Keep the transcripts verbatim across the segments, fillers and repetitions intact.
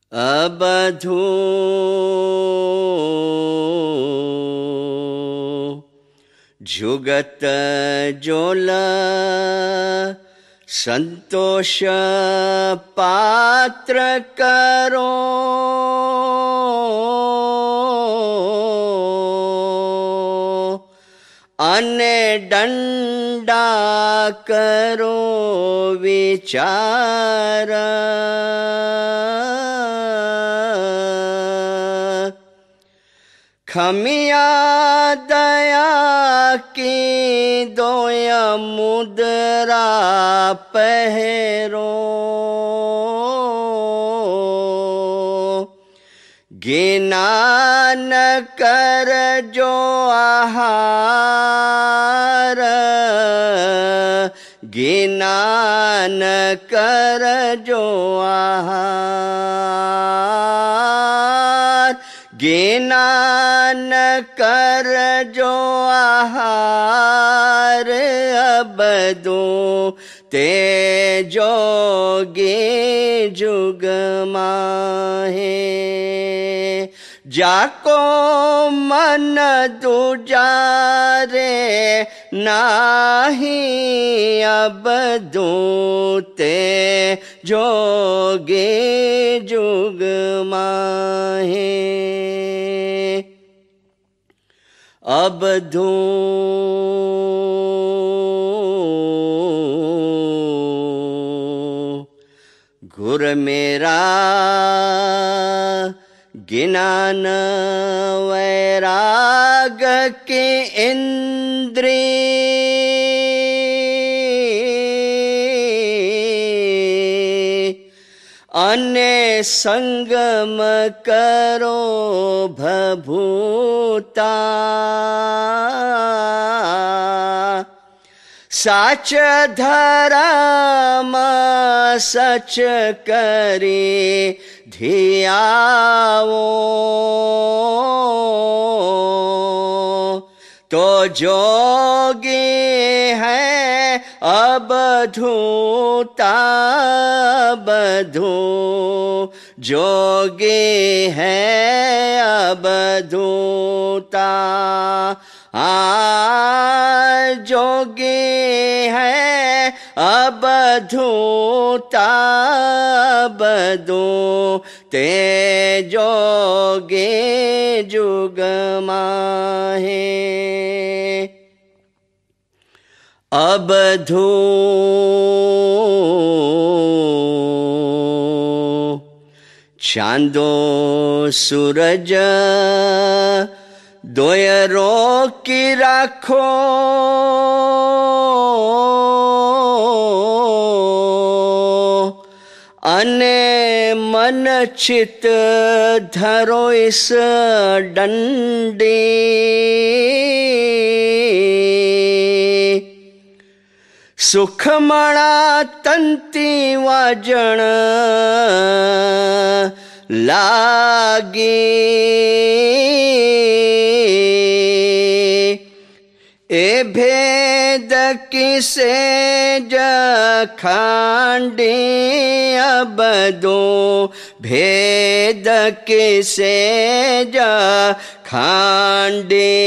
अबधू जुगत जोला संतोष पात्र करो अने दंडा करो विचार खमिया दया की दोया मुद्रा पहरो गिनान कर जो आहार गिनान कर जो आहार गिनान कर जो आहार अबदू ते जोगे जुग माहे जाको मन दुजारे नाही अबदू ते जोगे जुग माहे अबधू गुर मेरा गिनान वैराग के इंद्री अने संगम करो भभूता सच धर्म सच करी धियावो तो जोगी है अबधूता बधू जोगी है अबधूता आ जोगी है अबधूता बधू ते जोगे जुग माहे अबधू चांदो सूरज दोयरो की राखो अने मन चित धरो इस डंडी सुखमणा तंती वाजण लागी ए भेद किसे जखांडी अबदो भेद किसे जखांडी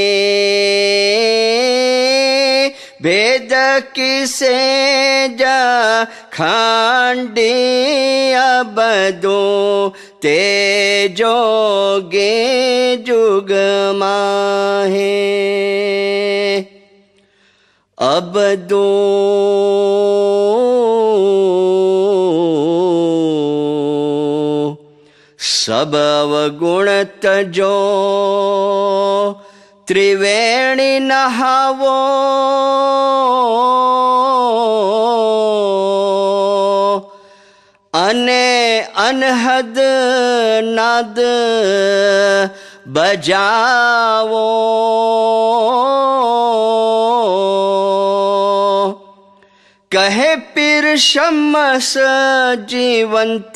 भेद किसे जखांडी अबदो ते जोगे जुग माहे अबदू सब अवगुण तजो त्रिवेणी नहावो अने अनहद नाद बजावो कहे पीर शमस जीवंत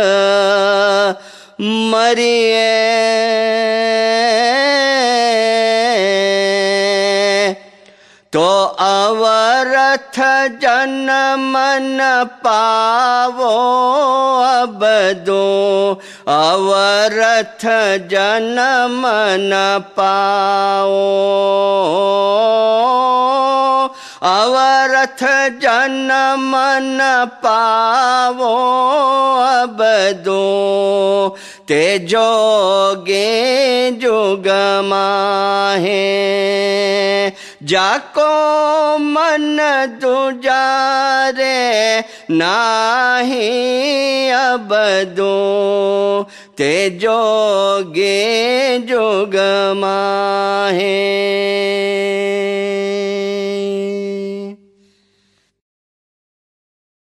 मरिए तो अवरथ जन्म न पावो अब दो अवरथ जन्म न पाओ अवरथ जन्म न पावो अब दो ते जोगे जुग माहे जाको मन दुजारे नाही अब दो ते जोगे जुग माहे।